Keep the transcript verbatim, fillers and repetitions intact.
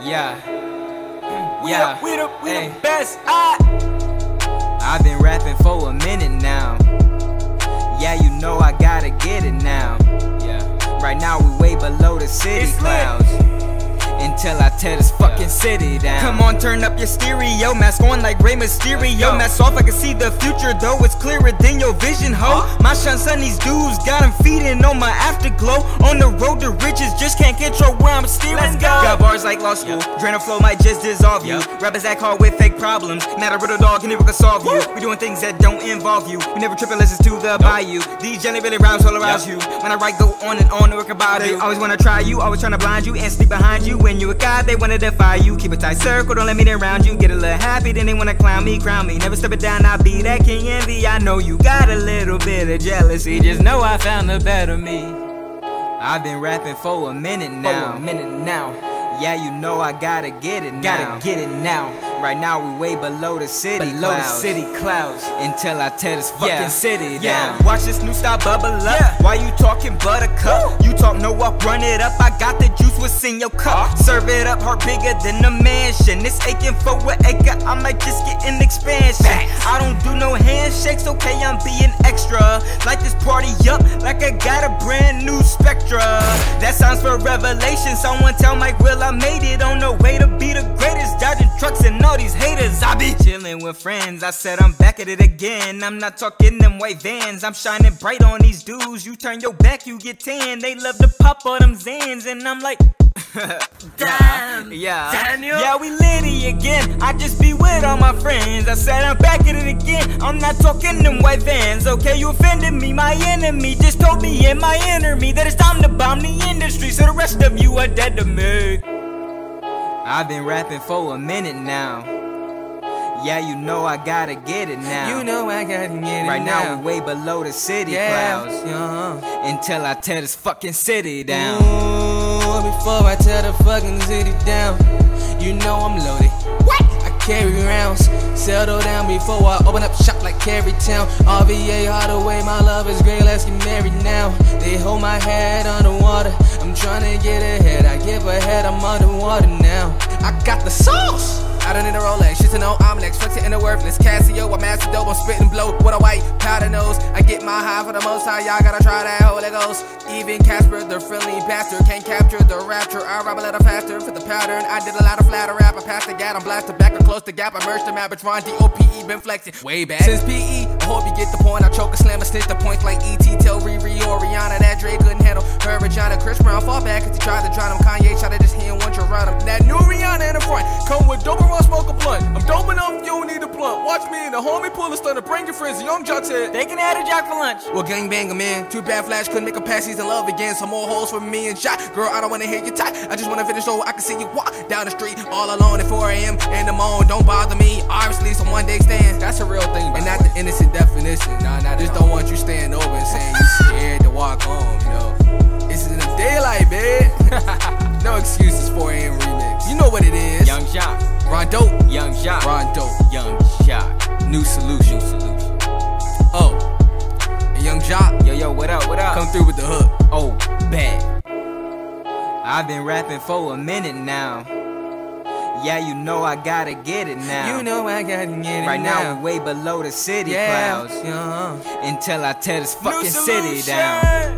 Yeah, We yeah, the, we the, we hey. the best. I I've been rapping for a minute now. Yeah, you know I gotta get it now. Yeah, right now we way below the city It's lit. clouds. Until I tear this fucking city down. Come on, turn up your stereo. Mask on like Rey Mysterio. Mask off, I can see the future, though it's clearer than your vision, ho. My shine son, these dudes got them feeding on my afterglow. On the road to riches, just can't control where I'm steering. Let's go. Got bars like law school. Drain flow might just dissolve you. Rappers act hard with fake problems. Not a riddle dog can never solve you. We doing things that don't involve you. We never trip and listen to the bayou. These jelly really rhymes all arouse you. When I write, go on and on to work about it. Always wanna try you, always trying to blind you and sneak behind you. When you a god, they wanna defy you. Keep a tight circle, don't let me around you. Get a little happy, then they wanna clown me, crown me. Never step it down, I'll be that king envy. I know you got a little bit of jealousy. Just know I found the better me. I've been rapping for a minute now. For a minute now. Yeah, you know I gotta get it now. Gotta get it now. Right now we way below the city Below the clouds. city clouds. Until I tear this fucking Yeah. city Yeah, down. watch this new style bubble up. Yeah. Why you talking buttercup? You talk no up, run it up. I got the juice, what's in your cup? Serve it up, heart bigger than a mansion. It's aching for an acre, I might just get an expansion. I don't do no handshakes, okay, I'm being extra. Light this party up like I got a brand new Spectra. That sounds for revelation. Someone tell Mike Will I made it on the way to be the greatest. Dodging trucks and all these haters. I be chilling with friends. I said I'm back at it again. I'm not talking them white vans. I'm shining bright on these dudes. You turn your back, you get tan. They love to pop all them Zans, and I'm like, damn, yeah, Daniel. Yeah, we litty again. I just be with all my friends. I said I'm back at it again. I'm not talking them white vans. Okay, you offended me. My enemy just told me in my inner me that it's time to bomb the industry. So the rest of you are dead to me. I've been rapping for a minute now. Yeah, you know I gotta get it now. You know I gotta get it right now. now. We way below the city Yeah, clouds. uh-huh. Until I tear this fucking city down. Ooh, before I tear the fucking city down, you know I'm loaded. What? I carry rounds. Settle down before I open up shop like Carry Town. R V A Hardaway, my love is great, let's get married now. They hold my head underwater. I'm trying to get ahead. I give a head, I'm underwater now. I got the sauce. I don't need a Rolex, shit to know I'm next. Flex it in the worthless Casio, I'm master dope, I'm spitting blow with a white powder nose. I get my high for the most high, y'all gotta try that Holy Ghost. Even Casper, the friendly bastard, can't capture the rapture. I rap a little faster for the pattern. I did a lot of flatter rap, I passed the gat, I'm blasted back or close the gap. I merged the map, it's Ron D O P E, been flexing way back since P E. I hope you get the point. I choke a slam, I snitch the points like E T. Tell Riri or Rihanna that Dre couldn't handle her vagina. Chris Brown fall back cause he tried to drown him. Kanye tried to just hear one to run him. That new Rihanna in the front, come with dope and smoke a blunt. I'm dope enough, you don't need a blunt. Watch me and the homie pull a stunner. Bring your friends, Young Jock's head. They can add a jock for lunch. Well, gang bang 'em in. Too bad Flash couldn't make a pass, he's in love again. Some more holes for me and Shot. Girl, I don't wanna hear you talk. I just wanna finish so I can see you walk down the street all alone at four A M in the morning. Don't bother me. Obviously, some one day stand. That's a real thing, and not the innocent definition. Nah, nah, just don't want you staying over and saying you scared to walk home. You know, it's in the daylight, man. No excuses. four A M remix. You know what it is. Young Jock, Rondo, Young Jock, Rondo, Young Jock, new solution. solution. Oh, and Young Jock, Yo, yo, what up, what up? come through with the hook. Oh, bad. I've been rapping for a minute now. Yeah, you know I gotta get it now. You know I gotta get it right now. now we way below the city Yeah, clouds. uh-huh. Until I tear this fucking New city solution. down.